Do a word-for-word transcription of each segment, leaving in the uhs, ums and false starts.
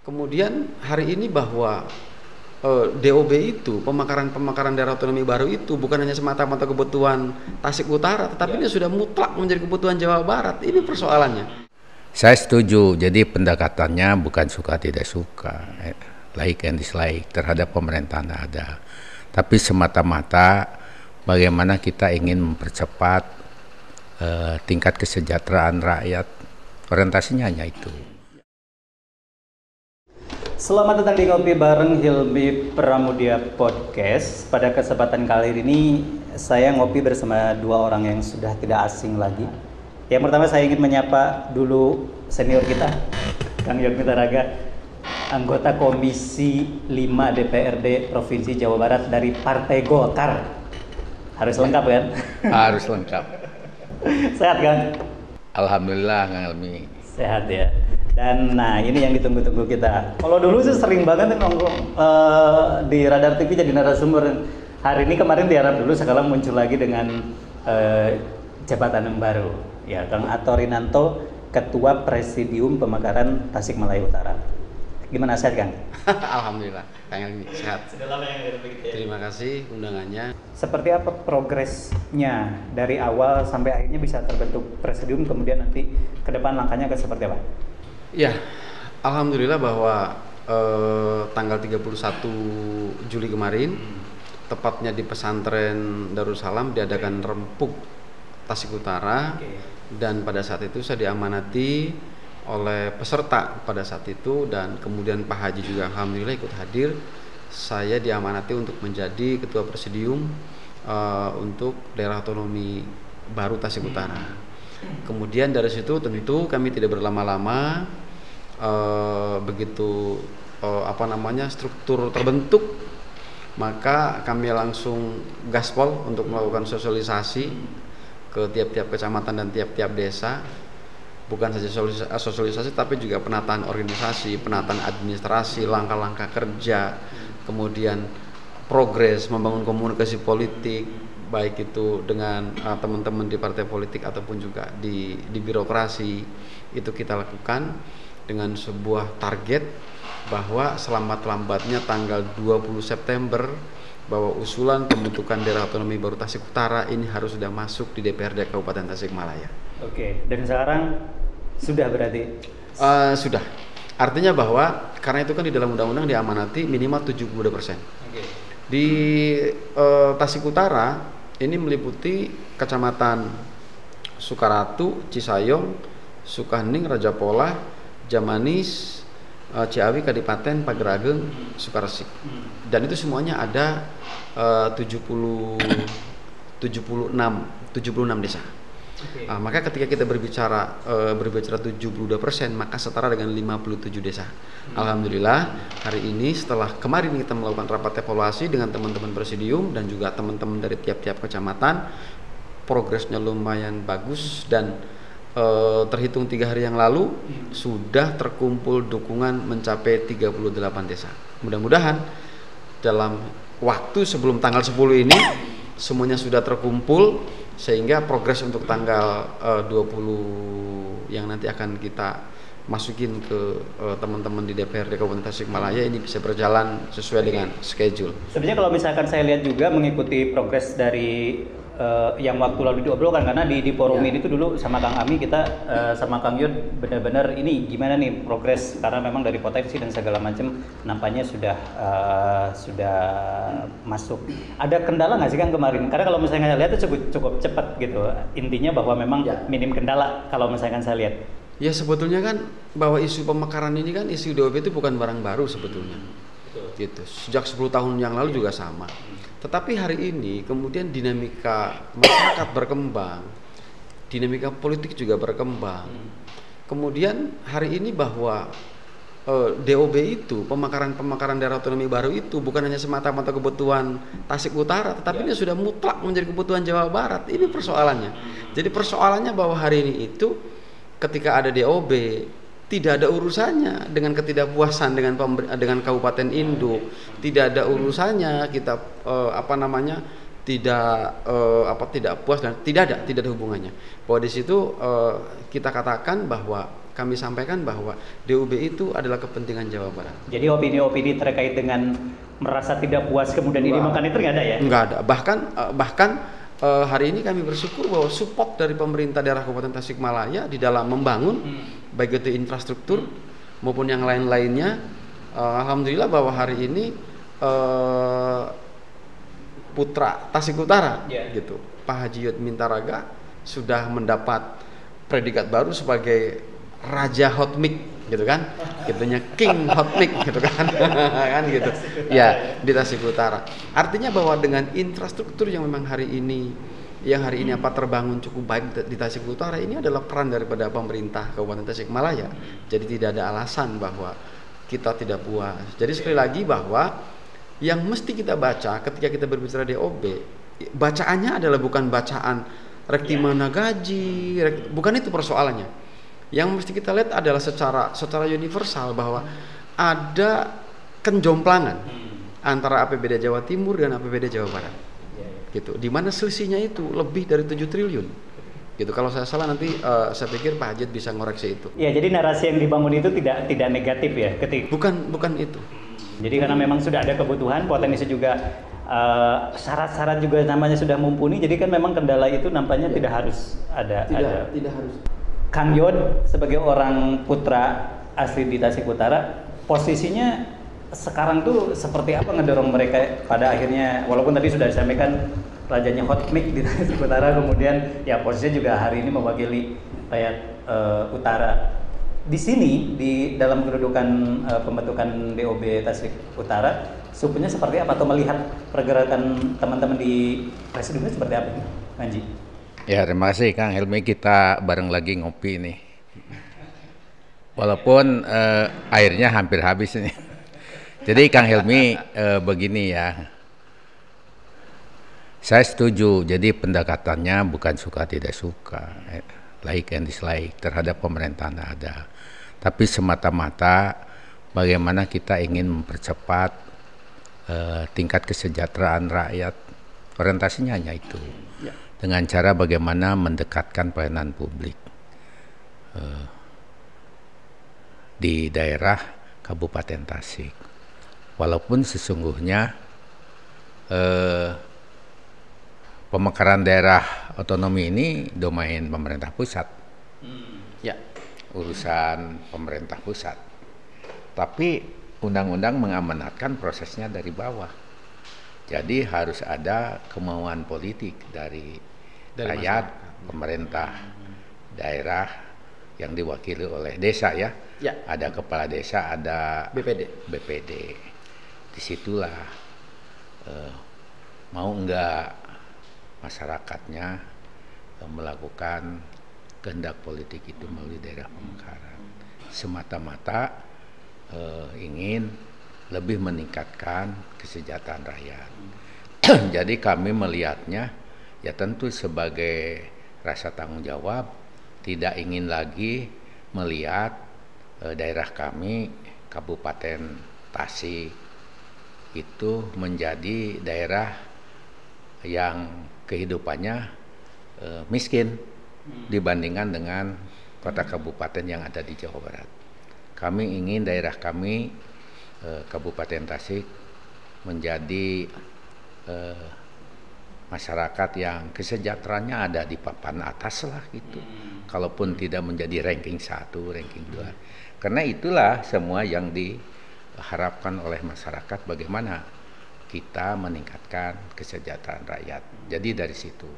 Kemudian hari ini bahwa eh, D O B itu, pemekaran-pemekaran daerah otonomi baru itu bukan hanya semata-mata kebutuhan Tasik Utara, tetapi ini sudah mutlak menjadi kebutuhan Jawa Barat. Ini persoalannya. Saya setuju. Jadi pendekatannya bukan suka tidak suka, like and dislike terhadap pemerintahan ada. Tapi semata-mata bagaimana kita ingin mempercepat uh, tingkat kesejahteraan rakyat. Orientasinya hanya itu. Selamat datang di Ngopi Bareng Hilmi Pramudia Podcast. Pada kesempatan kali ini saya ngopi bersama dua orang yang sudah tidak asing lagi. Yang pertama saya ingin menyapa dulu senior kita, Kang Yogi Taraga, anggota Komisi lima D P R D Provinsi Jawa Barat dari Partai Golkar. Harus lengkap kan? Harus lengkap. Sehat kan? Alhamdulillah Kang Helmi. Sehat ya. Dan nah ini yang ditunggu-tunggu kita. Kalau dulu sih sering banget nongkrong uh, di Radar T V jadi narasumber. Hari ini kemarin diharap dulu, sekarang muncul lagi dengan uh, jabatan yang baru. Ya, Kang Ato Rinanto, Ketua Presidium Pemekaran Tasikmalaya Utara. Gimana, sehat Kang? Alhamdulillah, Kang Helmi sehat. Sudah lama yang begitu ya. Terima kasih undangannya. Seperti apa progresnya dari awal sampai akhirnya bisa terbentuk presidium, kemudian nanti ke depan langkahnya ke seperti apa? Ya, alhamdulillah bahwa eh, tanggal tiga puluh satu Juli kemarin, hmm. tepatnya di pesantren Darussalam diadakan rempuk Tasik Utara, okay. Dan pada saat itu saya diamanati oleh peserta pada saat itu, dan kemudian Pak Haji juga alhamdulillah ikut hadir. Saya diamanati untuk menjadi ketua presidium uh, untuk daerah otonomi baru Tasik Utara. Kemudian dari situ tentu kami tidak berlama-lama, uh, begitu uh, apa namanya struktur terbentuk, maka kami langsung gaspol untuk melakukan sosialisasi ke tiap-tiap kecamatan dan tiap-tiap desa. Bukan saja sosialisasi tapi juga penataan organisasi, penataan administrasi, langkah-langkah kerja, kemudian progres membangun komunikasi politik, baik itu dengan uh, teman-teman di partai politik ataupun juga di, di birokrasi. Itu kita lakukan dengan sebuah target bahwa selambat-lambatnya tanggal dua puluh September bahwa usulan pembentukan daerah otonomi baru Tasik Utara ini harus sudah masuk di D P R D Kabupaten Tasikmalaya. Oke, dan sekarang sudah berarti? Uh, sudah. Artinya bahwa karena itu kan di dalam undang-undang diamanati minimal tujuh puluh dua persen. Oke. Di uh, Tasik Utara ini meliputi kecamatan Sukaratu, Cisayong, Sukahening, Rajapolah, Jamanis, uh, Ciawi, Kadipaten, Pagerageng, Sukaresik. Dan itu semuanya ada uh, tujuh puluh, tujuh puluh enam, tujuh puluh enam desa. Okay. Uh, maka ketika kita berbicara uh, berbicara tujuh puluh dua persen, maka setara dengan lima puluh tujuh desa. Hmm. Alhamdulillah hari ini setelah kemarin kita melakukan rapat evaluasi dengan teman-teman presidium dan juga teman-teman dari tiap-tiap kecamatan, progresnya lumayan bagus dan uh, terhitung tiga hari yang lalu hmm. sudah terkumpul dukungan mencapai tiga puluh delapan desa. Mudah-mudahan dalam waktu sebelum tanggal sepuluh ini semuanya sudah terkumpul, sehingga progres untuk tanggal uh, dua puluh yang nanti akan kita masukin ke uh, teman-teman di D P R D Kabupaten Tasikmalaya ini bisa berjalan sesuai dengan schedule. Sebenarnya kalau misalkan saya lihat juga mengikuti progres dari uh, yang waktu lalu diobrolkan, karena di, di forum ya. Ini tuh dulu sama Kang Ami kita uh, sama Kang Yud benar-benar ini gimana nih progres, karena memang dari potensi dan segala macam nampaknya sudah uh, sudah masuk. Ada kendala nggak sih Kang kemarin? Karena kalau misalnya saya lihat itu cukup cukup cepat gitu. Intinya bahwa memang ya. Minim kendala kalau misalkan saya lihat. Ya sebetulnya kan bahwa isu pemekaran ini kan isu D O B itu bukan barang baru sebetulnya. Betul. Gitu. Sejak sepuluh tahun yang lalu juga sama. Tetapi hari ini kemudian dinamika masyarakat berkembang, dinamika politik juga berkembang. Kemudian hari ini bahwa eh, D O B itu, pemekaran-pemekaran daerah otonomi baru itu bukan hanya semata-mata kebutuhan Tasik Utara, tetapi ya. Ini sudah mutlak menjadi kebutuhan Jawa Barat. Ini persoalannya. Jadi persoalannya bahwa hari ini itu ketika ada D O B tidak ada urusannya dengan ketidakpuasan dengan dengan kabupaten induk, tidak ada urusannya kita eh, apa namanya tidak eh, apa tidak puas dan tidak ada tidak ada hubungannya. Bahwa di situ eh, kita katakan bahwa kami sampaikan bahwa D U B itu adalah kepentingan Jawa Barat. Jadi opini-opini terkait dengan merasa tidak puas kemudian ini makan itu nggak ada ya? Nggak ada. Bahkan bahkan hari ini kami bersyukur bahwa support dari pemerintah daerah Kabupaten Tasikmalaya di dalam membangun hmm. baik itu infrastruktur hmm. maupun yang lain-lainnya. Alhamdulillah bahwa hari ini putra Tasik Utara yeah. gitu, Pak Haji Yud Mintaraga sudah mendapat predikat baru sebagai Raja Hot Mic gitu kan, gitunya King Hot Mic gitu kan, kan gitu, ya di Tasik Utara. Artinya bahwa dengan infrastruktur yang memang hari ini, yang hari ini apa terbangun cukup baik di Tasik Utara, ini adalah peran daripada pemerintah Kabupaten Tasikmalaya. Jadi tidak ada alasan bahwa kita tidak puas. Jadi sekali lagi bahwa yang mesti kita baca ketika kita berbicara D O B, bacaannya adalah bukan bacaan rektimana gaji, rek, bukan itu persoalannya. Yang mesti kita lihat adalah secara secara universal bahwa ada kenjomplangan hmm. antara A P B D Jawa Timur dan A P B D Jawa Barat. Yeah. Gitu. Di mana selisihnya itu lebih dari tujuh triliun. Gitu. Kalau saya salah nanti uh, saya pikir Pak Hajid bisa ngoreksi itu. Ya, jadi narasi yang dibangun itu tidak tidak negatif ya, ketika. Bukan bukan itu. Jadi karena memang sudah ada kebutuhan, potensi juga Uh, syarat-syarat juga namanya sudah mumpuni, jadi kan memang kendala itu nampaknya ya. tidak harus ada. Tidak, ada. tidak harus. Kang Yod sebagai orang putra asli di Tasik Utara, posisinya sekarang tuh seperti apa ngedorong mereka pada akhirnya, walaupun tadi sudah disampaikan rajanya Hot Mic di Tasik Utara, kemudian ya posisinya juga hari ini mewakili rakyat uh, Utara. Di sini di dalam kedudukan uh, pembentukan D O B Tasik Utara, supunya seperti apa atau melihat pergerakan teman-teman di Presidium seperti apa nih, Manji? Ya, terima kasih Kang Helmi, kita bareng lagi ngopi nih. Walaupun uh, airnya hampir habis nih. Jadi Kang Helmi uh, begini ya. Saya setuju, jadi pendekatannya bukan suka tidak suka, like and dislike terhadap pemerintahan ada. Tapi semata-mata bagaimana kita ingin mempercepat uh, tingkat kesejahteraan rakyat. Orientasinya hanya itu. Ya. Dengan cara bagaimana mendekatkan pelayanan publik uh, di daerah Kabupaten Tasik. Walaupun sesungguhnya uh, pemekaran daerah otonomi ini domain pemerintah pusat. Hmm. Ya. Urusan pemerintah pusat. Tapi undang-undang mengamanatkan prosesnya dari bawah. Jadi harus ada kemauan politik dari, dari rakyat, masyarakat. Pemerintah, hmm. daerah yang diwakili oleh desa ya. Ya. Ada kepala desa, ada B P D. B P D. Disitulah uh, mau enggak masyarakatnya uh, melakukan kehendak politik itu melalui daerah pemekaran. Semata-mata uh, ingin lebih meningkatkan kesejahteraan rakyat. Jadi kami melihatnya ya tentu sebagai rasa tanggung jawab, tidak ingin lagi melihat uh, daerah kami Kabupaten Tasik itu menjadi daerah yang kehidupannya uh, miskin dibandingkan dengan kota kabupaten yang ada di Jawa Barat. Kami ingin daerah kami eh, Kabupaten Tasik menjadi eh, masyarakat yang kesejahteraannya ada di papan atas lah gitu. Hmm. Kalaupun tidak menjadi ranking satu, ranking dua. Karena itulah semua yang diharapkan oleh masyarakat bagaimana kita meningkatkan kesejahteraan rakyat. Jadi dari situ.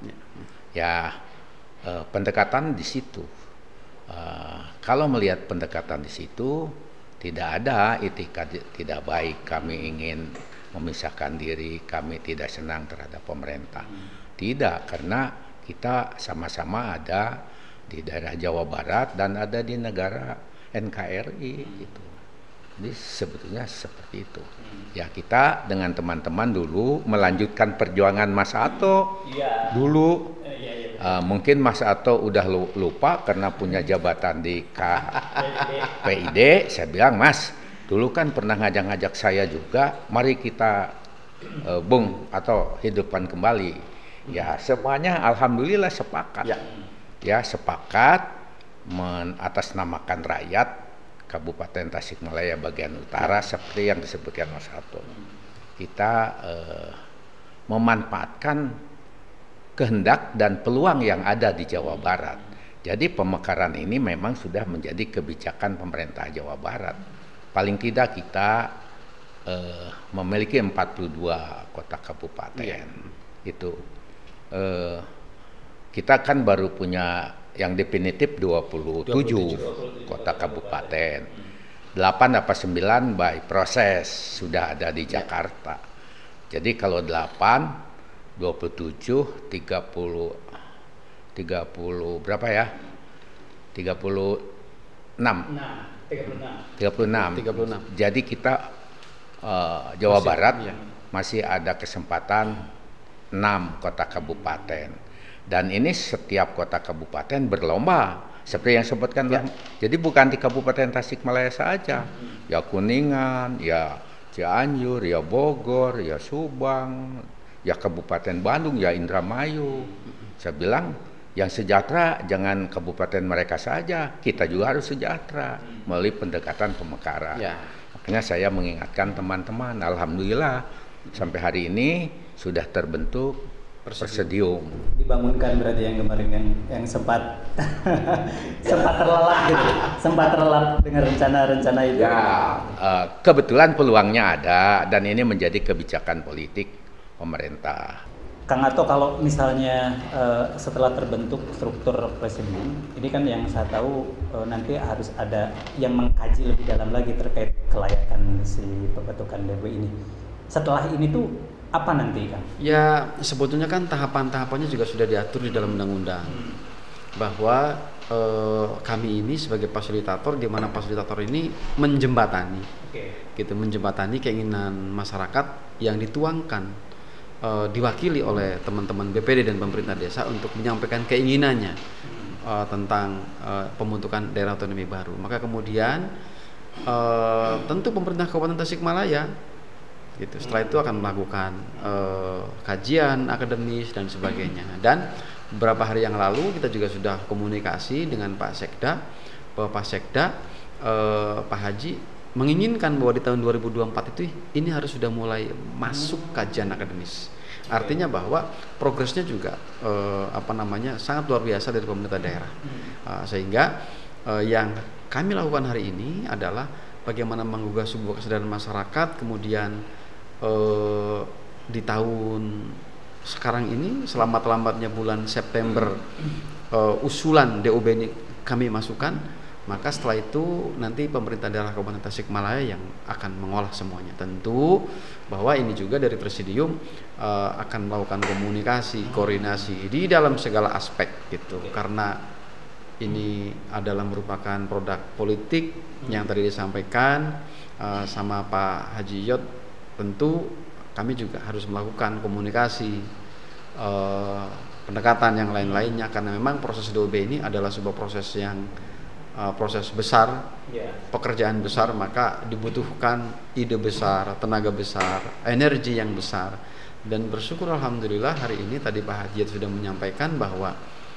Ya Uh, pendekatan di situ. Uh, kalau melihat pendekatan di situ, tidak ada itikat tidak baik. Kami ingin memisahkan diri, kami tidak senang terhadap pemerintah. Hmm. Tidak, karena kita sama-sama ada di daerah Jawa Barat dan ada di negara N K R I. Hmm. Gitu. Jadi sebetulnya seperti itu. Hmm. Ya kita dengan teman-teman dulu melanjutkan perjuangan Mas Ato. Ya. Dulu. Uh, mungkin Mas Ato udah lupa karena punya jabatan di K P I D. Saya bilang, Mas, dulu kan pernah ngajak-ngajak saya juga, mari kita uh, bung atau hidupkan kembali. Ya semuanya alhamdulillah sepakat. Ya, ya sepakat menatasnamakan rakyat Kabupaten Tasikmalaya bagian utara seperti yang disebutkan Mas Harto. Kita eh, memanfaatkan kehendak dan peluang yang ada di Jawa Barat. Jadi pemekaran ini memang sudah menjadi kebijakan pemerintah Jawa Barat. Paling tidak kita eh, memiliki empat puluh dua kota kabupaten. Yeah. Itu eh, kita kan baru punya yang definitif dua puluh tujuh kota kabupaten. delapan apa sembilan by proses sudah ada di Jakarta. Jadi kalau delapan, dua puluh tujuh, tiga puluh, tiga puluh berapa ya? tiga puluh enam. tiga puluh enam. tiga puluh enam. Jadi kita uh, Jawa masih, Barat iya. masih ada kesempatan enam kota kabupaten. Dan ini setiap kota kabupaten berlomba seperti yang sebutkan. Ya. Jadi bukan di Kabupaten Tasikmalaya saja, ya Kuningan, ya Cianjur, ya Bogor, ya Subang, ya Kabupaten Bandung, ya Indramayu. Saya bilang yang sejahtera jangan kabupaten mereka saja, kita juga harus sejahtera melalui pendekatan pemekaran. Ya. Makanya saya mengingatkan teman-teman, alhamdulillah sampai hari ini sudah terbentuk Persedium. Dibangunkan berarti yang kemarin yang yang sempat sempat terlelap gitu, sempat terlelap dengan rencana-rencana itu. Ya, uh, kebetulan peluangnya ada dan ini menjadi kebijakan politik pemerintah. Kang Ato, kalau misalnya uh, setelah terbentuk struktur presidium, ini kan yang saya tahu uh, nanti harus ada yang mengkaji lebih dalam lagi terkait kelayakan si pembentukan D W ini. Setelah ini tuh apa nanti, Kang? Ya sebetulnya kan tahapan-tahapannya juga sudah diatur di dalam undang-undang. Hmm. Bahwa eh, kami ini sebagai fasilitator, di mana fasilitator ini menjembatani, okay. gitu, menjembatani keinginan masyarakat yang dituangkan, eh, diwakili oleh teman-teman B P D dan pemerintah desa untuk menyampaikan keinginannya hmm. eh, tentang eh, pembentukan daerah otonomi baru. Maka kemudian eh, tentu pemerintah Kabupaten Tasikmalaya gitu. Setelah itu akan melakukan uh, kajian akademis dan sebagainya. Dan beberapa hari yang lalu kita juga sudah komunikasi dengan Pak Sekda, bahwa Pak Sekda, uh, Pak Haji menginginkan bahwa di tahun dua ribu dua puluh empat itu ini harus sudah mulai masuk kajian akademis. Artinya bahwa progresnya juga uh, apa namanya sangat luar biasa dari pemerintah daerah. Uh, sehingga uh, yang kami lakukan hari ini adalah bagaimana menggugah sebuah kesadaran masyarakat, kemudian Uh, di tahun sekarang ini selamat-lambatnya bulan September uh, usulan D O B ini kami masukkan, maka setelah itu nanti pemerintah daerah Kabupaten Tasikmalaya yang akan mengolah semuanya. Tentu bahwa ini juga dari Presidium uh, akan melakukan komunikasi, koordinasi di dalam segala aspek gitu, karena ini adalah merupakan produk politik yang tadi disampaikan uh, sama Pak Haji Yot. Tentu kami juga harus melakukan komunikasi, eh, pendekatan yang lain-lainnya, karena memang proses D O B ini adalah sebuah proses yang eh, proses besar, yeah. pekerjaan besar, maka dibutuhkan ide besar, tenaga besar, energi yang besar. Dan bersyukur alhamdulillah hari ini tadi Pak Haji sudah menyampaikan bahwa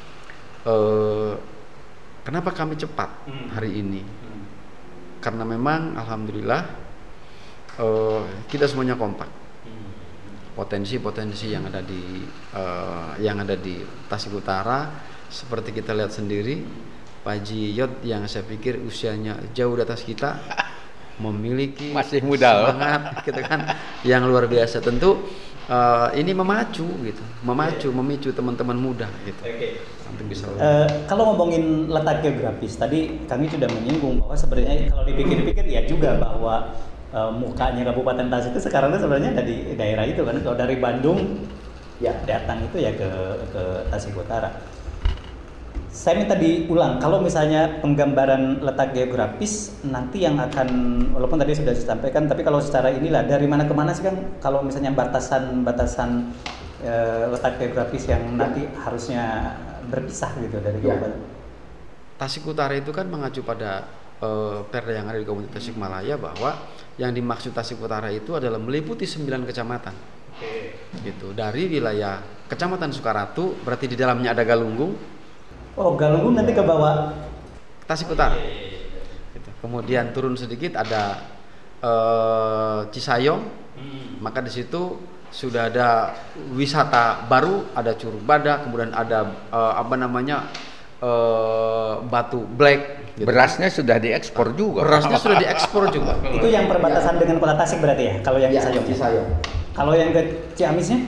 eh, kenapa kami cepat hari ini, karena memang alhamdulillah Uh, kita semuanya kompak. Potensi-potensi yang ada di uh, yang ada di Tasik Utara seperti kita lihat sendiri, Pak Haji Yot yang saya pikir usianya jauh di atas kita memiliki masih muda semangat gitu kan yang luar biasa. Tentu uh, ini memacu gitu, memacu, yeah. memicu teman-teman muda gitu. Okay. Bisa uh, kalau ngomongin letak geografis tadi kami sudah menyinggung bahwa sebenarnya kalau dipikir-pikir ya juga bahwa Uh, mukanya Kabupaten Tasik itu sekarang itu sebenarnya dari daerah itu kan, kalau dari Bandung ya datang itu ya ke ke Tasik Utara. Saya minta diulang kalau misalnya penggambaran letak geografis nanti yang akan, walaupun tadi sudah disampaikan, tapi kalau secara inilah dari mana ke mana sih kan kalau misalnya batasan-batasan uh, letak geografis yang nanti harusnya berpisah gitu dari ya. Kabupaten. Tasik Utara itu kan mengacu pada uh, perda yang ada di Kabupaten Tasikmalaya bahwa yang dimaksud Tasik Utara itu adalah meliputi sembilan kecamatan. Oke. Gitu. Dari wilayah Kecamatan Sukaratu, berarti di dalamnya ada Galunggung. Oh, Galunggung nanti ke bawah. Tasik Utara. Gitu. Kemudian turun sedikit ada eh, Cisayong, maka di situ sudah ada wisata baru, ada Curug Badak, kemudian ada eh, apa namanya eh, Batu Black. Gitu. Berasnya sudah diekspor juga. Berasnya sudah diekspor juga. Itu yang perbatasan dengan Kota Tasik berarti ya? Kalau yang Ya, Cisayong. Cisayong. Kalau yang ke Ciamisnya?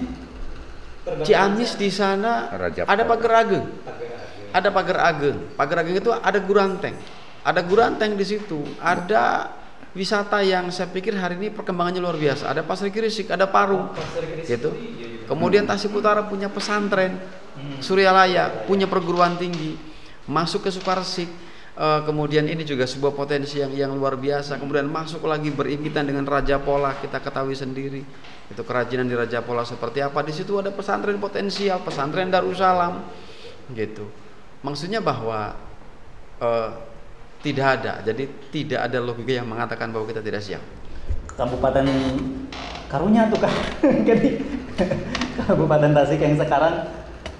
Ciamis di sana Raja ada Pol. Pagar Ageng. Ada Pagar Ageng. Pagar Ageng itu ada Guranteng. Ada Guranteng di situ. Ada wisata yang saya pikir hari ini perkembangannya luar biasa. Ada Pasir Kirisik, ada Parung. Gitu. Kemudian Tasik Utara punya pesantren, Suryalaya punya perguruan tinggi, masuk ke Sukarsik. Uh, kemudian ini juga sebuah potensi yang yang luar biasa. Kemudian masuk lagi berimpitan dengan Raja Pola, kita ketahui sendiri itu kerajinan di Raja Pola seperti apa. Di situ ada pesantren potensial, pesantren Darussalam, gitu. Maksudnya bahwa uh, tidak ada, jadi tidak ada logika yang mengatakan bahwa kita tidak siap. Kabupaten Karunya tuh kan, jadi Kabupaten Tasik yang sekarang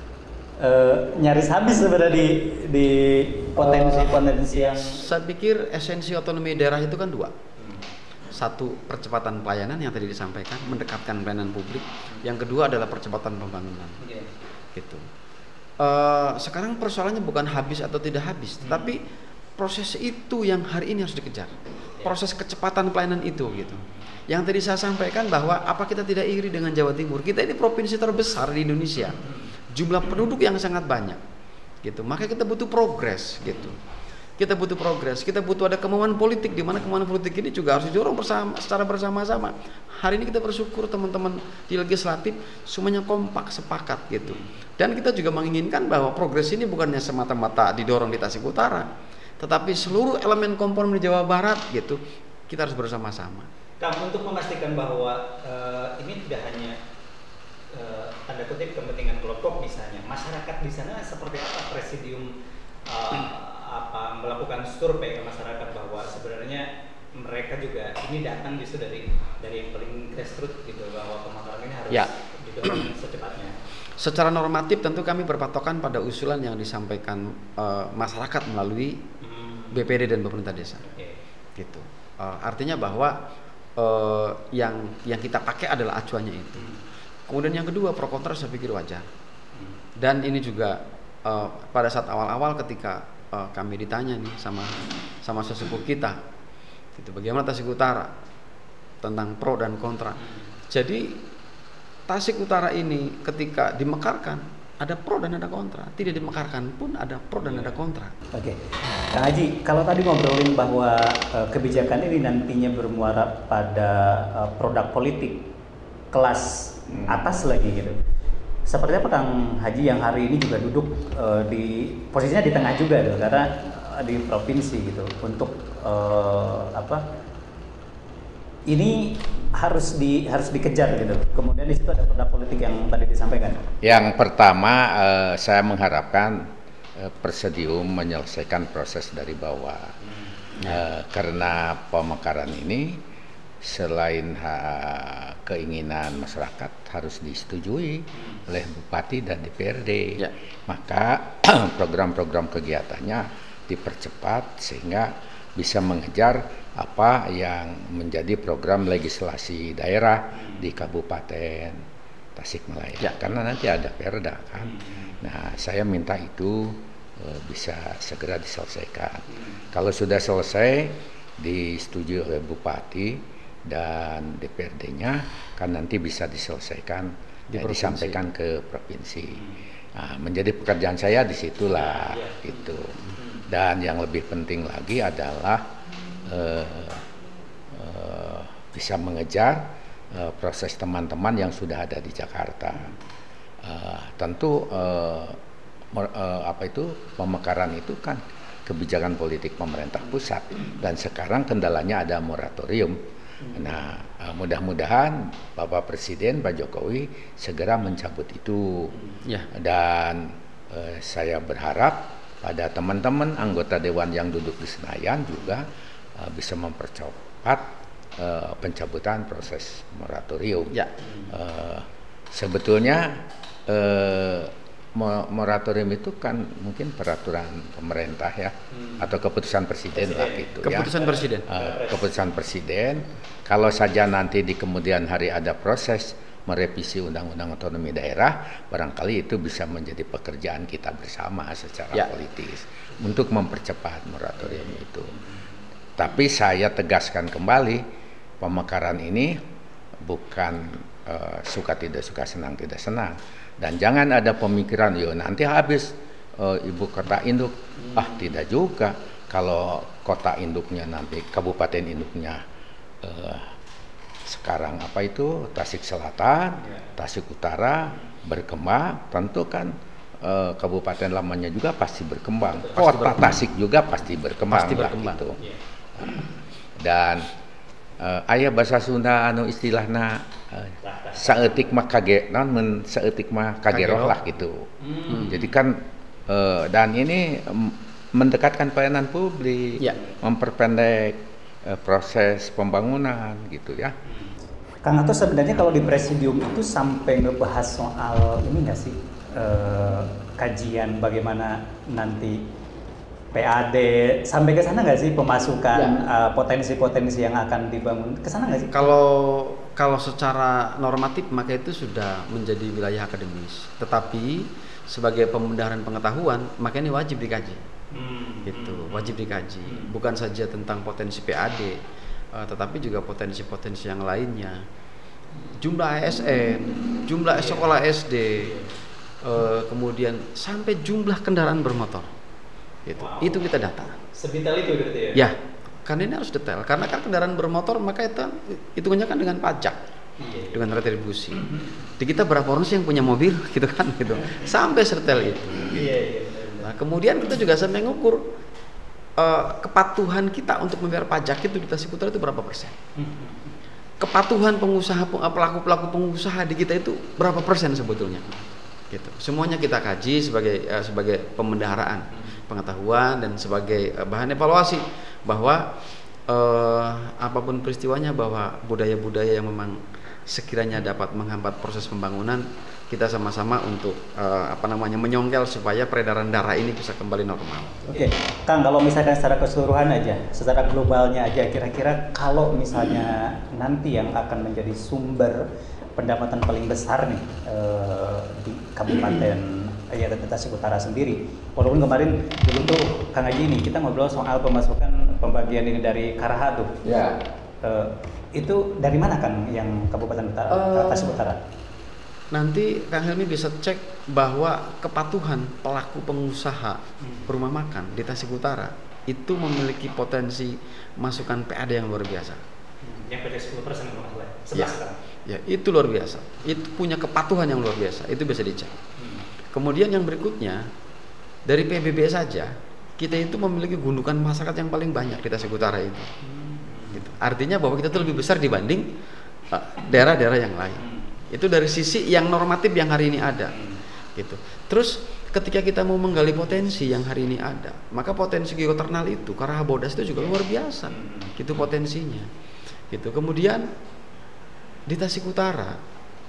Uh, nyaris habis sebenarnya di di potensi-potensi yang saya pikir esensi otonomi daerah itu kan dua. Satu, percepatan pelayanan yang tadi disampaikan, mendekatkan pelayanan publik. Yang kedua adalah percepatan pembangunan. Gitu. Uh, sekarang persoalannya bukan habis atau tidak habis, tetapi proses itu yang hari ini harus dikejar. Proses kecepatan pelayanan itu gitu. Yang tadi saya sampaikan bahwa apa kita tidak iri dengan Jawa Timur? Kita ini provinsi terbesar di Indonesia. Jumlah penduduk yang sangat banyak, gitu. Maka kita butuh progres, gitu. Kita butuh progres, kita butuh ada kemauan politik, di mana kemauan politik ini juga harus didorong bersama, secara bersama-sama. Hari ini kita bersyukur teman-teman di legislatif semuanya kompak, sepakat, gitu. Dan kita juga menginginkan bahwa progres ini bukannya semata-mata didorong di Tasik Utara, tetapi seluruh elemen komponen di Jawa Barat, gitu. Kita harus bersama-sama. Kang, untuk memastikan bahwa uh, ini tidak hanya uh, tanda kutip kepentingan kelompok misalnya, masyarakat di sana seperti apa presidium uh, apa melakukan survei ke masyarakat bahwa sebenarnya mereka juga ini datang justru dari dari yang paling grassroots gitu, bahwa pemakaran ini harus ya. didorong secepatnya. Secara normatif tentu kami berpatokan pada usulan yang disampaikan uh, masyarakat melalui B P D dan pemerintah desa. Okay. Gitu. Uh, artinya bahwa uh, yang yang kita pakai adalah acuannya itu. Kemudian yang kedua, pro kontra saya pikir wajar. Dan ini juga uh, pada saat awal-awal ketika uh, kami ditanya nih sama sama sesepuh kita, gitu, bagaimana Tasik Utara tentang pro dan kontra. Jadi Tasik Utara ini ketika dimekarkan ada pro dan ada kontra, tidak dimekarkan pun ada pro dan ada kontra. Oke, Kang Haji, kalau tadi ngobrolin bahwa uh, kebijakan ini nantinya bermuara pada uh, produk politik kelas hmm. atas lagi gitu. Seperti apa Kang Haji yang hari ini juga duduk uh, di posisinya di tengah juga gitu, karena uh, di provinsi gitu untuk uh, apa? Ini harus di harus dikejar gitu. Kemudian di situ ada produk politik yang tadi disampaikan. Yang pertama, eh, saya mengharapkan eh, Presidium menyelesaikan proses dari bawah, hmm. eh, karena pemekaran ini selain ha, keinginan masyarakat harus disetujui hmm. oleh Bupati dan D P R D, ya. Maka program-program kegiatannya dipercepat sehingga bisa mengejar apa yang menjadi program legislasi daerah di Kabupaten Tasikmalaya, ya. Karena nanti ada Perda kan. Nah, saya minta itu e, bisa segera diselesaikan. Kalau sudah selesai disetujui oleh Bupati dan D P R D-nya, kan nanti bisa diselesaikan di ya, disampaikan ke provinsi. Nah, menjadi pekerjaan saya disitulah itu. Dan yang lebih penting lagi adalah Uh, uh, bisa mengejar uh, proses teman-teman yang sudah ada di Jakarta. Uh, tentu uh, uh, apa itu pemekaran itu kan kebijakan politik pemerintah pusat dan sekarang kendalanya ada moratorium. Nah, uh, mudah-mudahan Bapak Presiden Pak Jokowi segera mencabut itu. Ya. Dan uh, saya berharap pada teman-teman anggota dewan yang duduk di Senayan juga bisa mempercepat uh, pencabutan proses moratorium. Ya. Uh, sebetulnya uh, moratorium itu kan mungkin peraturan pemerintah ya, hmm. atau keputusan presiden, presiden. lah gitu keputusan ya. presiden uh, keputusan presiden. Kalau saja nanti di kemudian hari ada proses merevisi undang-undang otonomi daerah, barangkali itu bisa menjadi pekerjaan kita bersama secara ya. politis untuk mempercepat moratorium itu. Tapi saya tegaskan kembali, pemekaran ini bukan uh, suka tidak suka, senang tidak senang. Dan jangan ada pemikiran, yo nanti habis uh, ibu kota induk. Hmm. Ah, tidak juga. Kalau kota induknya nanti, kabupaten induknya uh, sekarang apa itu, Tasik Selatan, Tasik Utara, berkembang, tentu kan uh, kabupaten lamanya juga pasti berkembang. Pasti kota berkembang. Tasik juga pasti berkembang. Pasti berkembang. Gitu. Dan uh, aya bahasa Sunda anu istilahna uh, saeutik mah kage non men saeutik mah kageroh lah gitu. Hmm. Jadi kan uh, dan ini um, mendekatkan pelayanan publik, ya. memperpendek uh, proses pembangunan gitu ya. Kang Ato, sebenarnya kalau di presidium itu sampai ngebahas soal ini nggak sih, uh, kajian bagaimana nanti P A D, sampai ke sana nggak sih pemasukan ya. uh, potensi-potensi yang akan dibangun, ke sana nggak sih? Kalau kalau secara normatif maka itu sudah menjadi wilayah akademis, tetapi sebagai pembenaran pengetahuan maka ini wajib dikaji, hmm. gitu, wajib dikaji, hmm. bukan saja tentang potensi P A D, uh, tetapi juga potensi-potensi yang lainnya, jumlah A S N, jumlah sekolah S D, uh, kemudian sampai jumlah kendaraan bermotor. Itu, wow. itu kita data. Sedetail itu berarti ya? Ya, karena ini harus detail. Karena kan kendaraan bermotor maka itu hitungannya kan dengan pajak, iya, iya. dengan retribusi. Mm-hmm. Di kita berapa orang sih yang punya mobil, gitu kan? Gitu. Sampai sedetail itu. Iya, iya. Nah, kemudian kita juga sampai ngukur uh, kepatuhan kita untuk membayar pajak itu di Tasik Utara itu berapa persen? Mm-hmm. Kepatuhan pengusaha, pelaku-pelaku pengusaha di kita itu berapa persen sebetulnya? Gitu. Semuanya kita kaji sebagai uh, sebagai pembendaharaan pengetahuan dan sebagai uh, bahan evaluasi bahwa uh, apapun peristiwanya, bahwa budaya-budaya yang memang sekiranya dapat menghambat proses pembangunan, kita sama-sama untuk uh, apa namanya menyongkel supaya peredaran darah ini bisa kembali normal. Oke, Kang, kalau misalkan secara keseluruhan aja, secara globalnya aja, kira-kira kalau misalnya nanti yang akan menjadi sumber pendapatan paling besar nih uh, di Kabupaten ya Tasik Utara sendiri, walaupun kemarin dulu tuh Kang Haji ini kita ngobrol soal pemasukan pembagian ini dari Karaha tuh, ya. uh, itu dari mana kan yang Kabupaten Utara, uh, Tasik Utara? Nanti Kang Helmi bisa cek bahwa kepatuhan pelaku pengusaha hmm. rumah makan di Tasik Utara itu memiliki potensi masukan P A D yang luar biasa. Hmm. Yang P D sepuluh persen kalau nggak salah. Ya. Sekarang. Ya, itu luar biasa. Itu punya kepatuhan yang luar biasa. Itu bisa dicek. Hmm. Kemudian yang berikutnya, dari P B B saja kita itu memiliki gundukan masyarakat yang paling banyak di Tasik Utara itu. Hmm. Gitu. Artinya bahwa kita itu lebih besar dibanding uh, daerah-daerah yang lain. Hmm. Itu dari sisi yang normatif yang hari ini ada. Hmm. Gitu. Terus ketika kita mau menggali potensi yang hari ini ada, maka potensi geoternal itu, Karaha Bodas itu juga luar biasa. Hmm. Gitu potensinya. Gitu. Kemudian di Tasik Utara,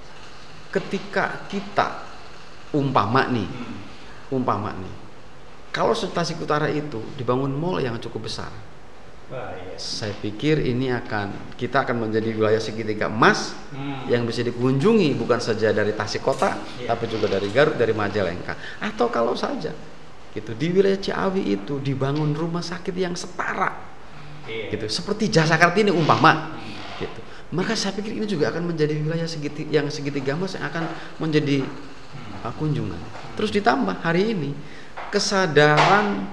ketika kita umpama nih, hmm. umpama nih, kalau Tasik Utara itu dibangun mall yang cukup besar, wah, iya. saya pikir ini akan kita akan menjadi wilayah segitiga emas hmm. yang bisa dikunjungi bukan saja dari Tasik Kota, yeah. tapi juga dari Garut, dari Majalengka, atau kalau saja gitu di wilayah Ciawi itu dibangun rumah sakit yang setara, yeah. gitu, seperti Jasa Kartini umpama, hmm. gitu. Maka saya pikir ini juga akan menjadi wilayah segitiga, yang segitiga emas yang akan menjadi uh, kunjungan. Terus ditambah hari ini kesadaran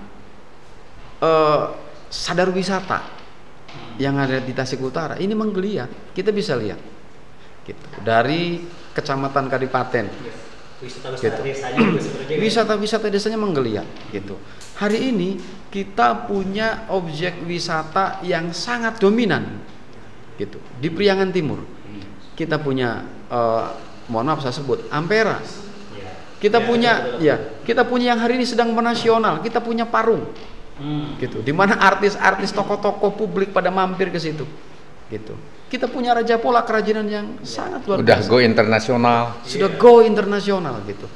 uh, sadar wisata yang ada di Tasik Utara ini menggeliat. Kita bisa lihat gitu. Dari kecamatan Kadipaten, wisata-wisata gitu. desanya juga sebenarnya wisata-wisata desanya menggeliat gitu. Hari ini kita punya objek wisata yang sangat dominan gitu di Priangan Timur. Kita punya uh, mohon maaf saya sebut Ampera. Kita ya, punya betul, betul. ya, kita punya yang hari ini sedang menasional, kita punya Parung. Hmm. Gitu. Di mana artis-artis tokoh-tokoh publik pada mampir ke situ. Gitu. Kita punya Raja Pola, kerajinan yang ya. sangat luar Udah biasa. Go internasional. Sudah yeah. go internasional gitu.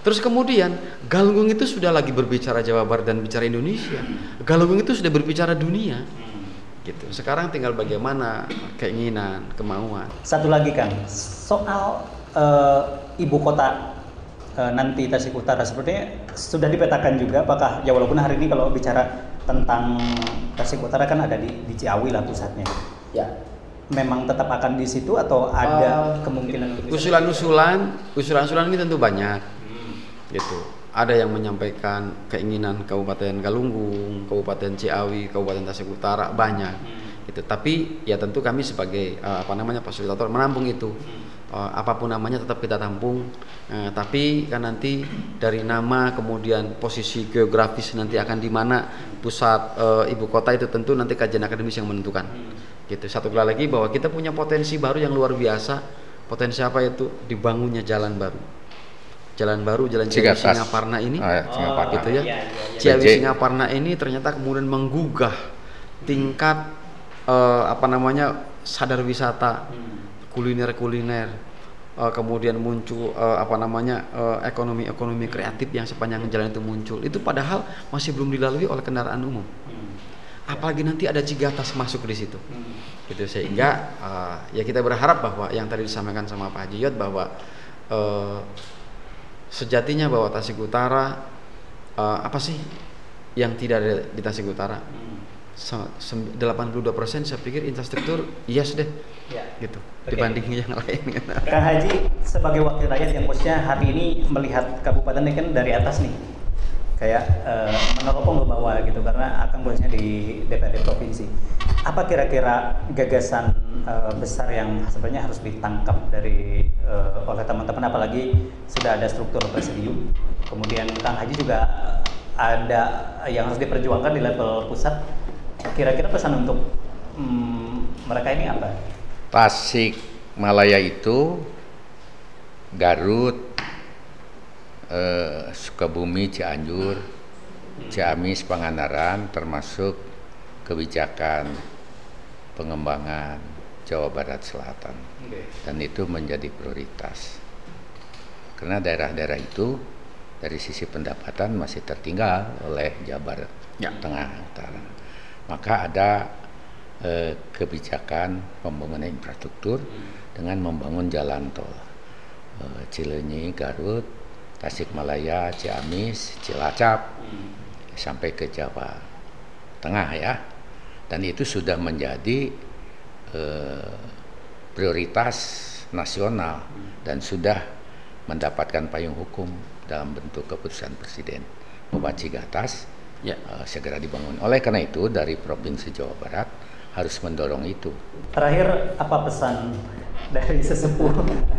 Terus kemudian Galunggung itu sudah lagi berbicara Jawa Barat dan bicara Indonesia. Galunggung itu sudah berbicara dunia. Gitu. Sekarang tinggal bagaimana keinginan, kemauan. Satu lagi Kang, soal uh, ibu kota uh, nanti Tasik Utara sepertinya sudah dipetakan juga. Apakah ya walaupun hari ini kalau bicara tentang Tasik Utara kan ada di, di Ciawi lah pusatnya. Ya. Memang tetap akan di situ atau ada uh, kemungkinan usulan-usulan, usulan-usulan ini tentu banyak. Gitu. Ada yang menyampaikan keinginan Kabupaten Galunggung, Kabupaten Ciawi, Kabupaten Tasik Utara banyak. Hmm. Gitu. Tapi ya tentu kami sebagai uh, apa namanya fasilitator menampung itu. Uh, apapun namanya tetap kita tampung. Uh, tapi kan nanti dari nama kemudian posisi geografis nanti akan di mana pusat uh, ibu kota itu tentu nanti kajian akademis yang menentukan. Hmm. Gitu. Satu kali lagi bahwa kita punya potensi baru yang luar biasa. Potensi apa itu? Dibangunnya jalan baru. Jalan baru, jalan Ciawi Singaparna ini, oh, ya, Singaparna. Gitu ya. Iya, iya, iya. Ciawi Singaparna ini ternyata kemudian menggugah tingkat uh, apa namanya sadar wisata, kuliner-kuliner, uh, kemudian muncul uh, apa namanya uh, ekonomi-ekonomi kreatif yang sepanjang jalan itu muncul. Itu padahal masih belum dilalui oleh kendaraan umum. Apalagi nanti ada Cigatas masuk di situ. Gitu sehingga uh, ya kita berharap bahwa yang tadi disampaikan sama Pak Haji Yot bahwa uh, sejatinya bahwa Tasik Utara uh, apa sih yang tidak ada di Tasik Utara? delapan puluh dua persen saya pikir infrastruktur yes deh. Ya. Gitu. Okay. Dibanding yang lain. Kang Haji sebagai wakil rakyat yang posisinya hari ini melihat kabupaten ini kan dari atas nih. Kayak uh, meneropong ke bawah gitu karena akan posisinya di D P R D provinsi. Apa kira-kira gagasan uh, besar yang sebenarnya harus ditangkap dari uh, oleh teman-teman, apalagi sudah ada struktur presidium, kemudian Kang Haji juga ada yang harus diperjuangkan di level pusat. Kira-kira pesan untuk um, mereka ini apa? Tasik Malaya itu Garut, eh, Sukabumi, Cianjur, Ciamis, Pangandaran, termasuk kebijakan pengembangan Jawa Barat Selatan. Okay. Dan itu menjadi prioritas karena daerah-daerah itu dari sisi pendapatan masih tertinggal oleh Jawa Barat ya. Tengah Utara. Maka ada eh, kebijakan pembangunan infrastruktur hmm. dengan membangun jalan tol eh, Cileunyi, Garut, Tasikmalaya, Ciamis, Cilacap hmm. sampai ke Jawa Tengah ya. Dan itu sudah menjadi eh, prioritas nasional dan sudah mendapatkan payung hukum dalam bentuk keputusan Presiden bahwa Cigatas ya. eh, segera dibangun. Oleh karena itu dari Provinsi Jawa Barat harus mendorong itu. Terakhir apa pesan dari sesepuh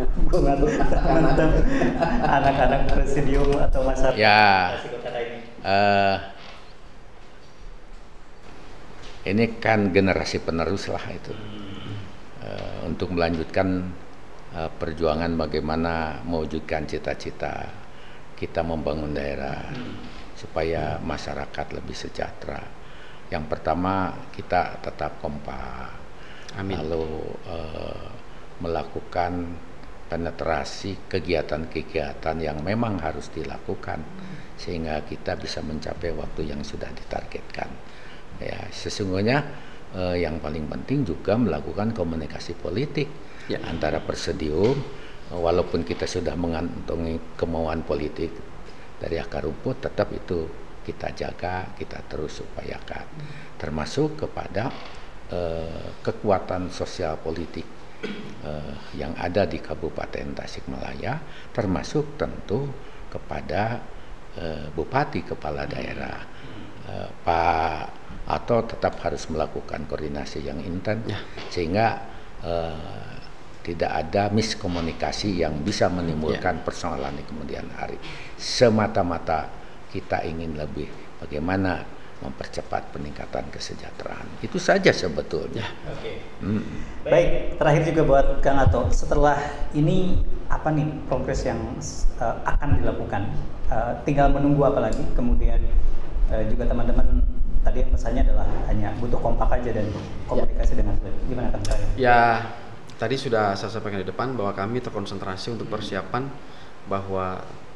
anak-anak presidium atau masyarakat ya, ini? Uh, ini kan generasi penerus lah itu uh, untuk melanjutkan uh, perjuangan bagaimana mewujudkan cita-cita kita membangun daerah supaya masyarakat lebih sejahtera. Yang pertama kita tetap kompak, Amin. lalu uh, melakukan penetrasi kegiatan-kegiatan yang memang harus dilakukan sehingga kita bisa mencapai waktu yang sudah ditargetkan. Ya, sesungguhnya eh, yang paling penting juga melakukan komunikasi politik ya. antara presidium, walaupun kita sudah mengantongi kemauan politik dari akar rumput, tetap itu kita jaga, kita terus upayakan, termasuk kepada eh, kekuatan sosial politik eh, yang ada di Kabupaten Tasikmalaya, termasuk tentu kepada eh, Bupati Kepala Daerah eh, Pak atau tetap harus melakukan koordinasi yang intens ya. sehingga uh, tidak ada miskomunikasi yang bisa menimbulkan ya. persoalan di kemudian hari. Semata-mata kita ingin lebih bagaimana mempercepat peningkatan kesejahteraan. Itu saja sebetulnya. Oke. Hmm. Baik, terakhir juga buat Kang Ato, setelah ini apa nih progres yang uh, akan dilakukan? Uh, tinggal menunggu apa lagi? Kemudian uh, juga teman-teman tadi yang pesannya adalah hanya butuh kompak aja dan komunikasi ya. dengan gimana kan saya? Ya, tadi sudah saya sampaikan di depan bahwa kami terkonsentrasi untuk persiapan bahwa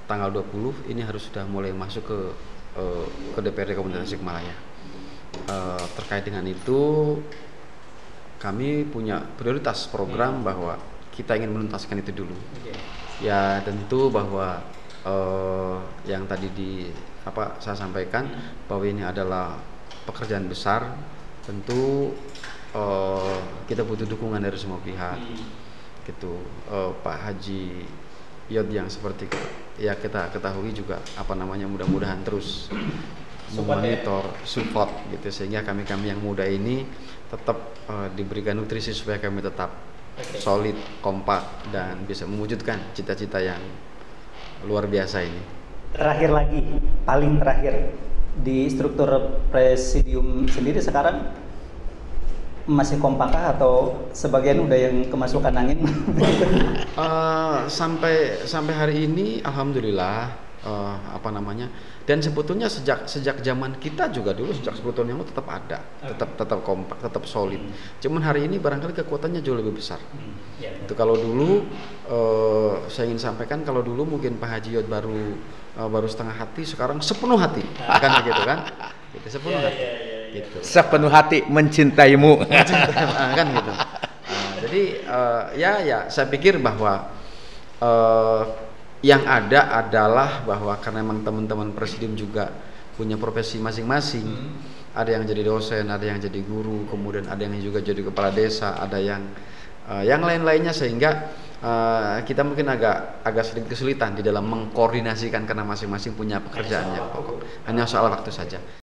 tanggal dua puluh ini harus sudah mulai masuk ke uh, ke D P R D Kabupaten Tasikmalaya. Uh, terkait dengan itu kami punya prioritas program bahwa kita ingin menuntaskan itu dulu. Ya tentu bahwa uh, yang tadi di apa saya sampaikan bahwa ini adalah pekerjaan besar, tentu uh, kita butuh dukungan dari semua pihak. Gitu, uh, Pak Haji Yod yang seperti ya kita ketahui juga apa namanya mudah-mudahan terus memonitor, support gitu sehingga kami-kami yang muda ini tetap uh, diberikan nutrisi supaya kami tetap okay. solid, kompak dan bisa mewujudkan cita-cita yang luar biasa ini. Terakhir lagi, paling terakhir di struktur presidium sendiri sekarang masih kompakkah atau sebagian udah yang kemasukan angin? uh, sampai sampai hari ini alhamdulillah uh, apa namanya dan sebetulnya sejak sejak zaman kita juga dulu sejak sepuluh tahun yang lalu tetap ada, tetap tetap kompak, tetap solid. Cuman hari ini barangkali kekuatannya jauh lebih besar. Itu kalau dulu uh, saya ingin sampaikan kalau dulu mungkin Pak Haji Yod baru uh, baru setengah hati, sekarang sepenuh hati, kan begitu kan? Gitu, sepenuh hati. Gitu. Sepenuh hati mencintaimu. Mencintai, kan gitu. Nah, jadi uh, ya ya saya pikir bahwa uh, yang ada adalah bahwa karena memang teman-teman presidium juga punya profesi masing-masing. Hmm. Ada yang jadi dosen, ada yang jadi guru, kemudian ada yang juga jadi kepala desa, ada yang uh, yang lain-lainnya sehingga uh, kita mungkin agak agak sedikit kesulitan di dalam mengkoordinasikan karena masing-masing punya pekerjaannya pokok. Hanya soal waktu saja.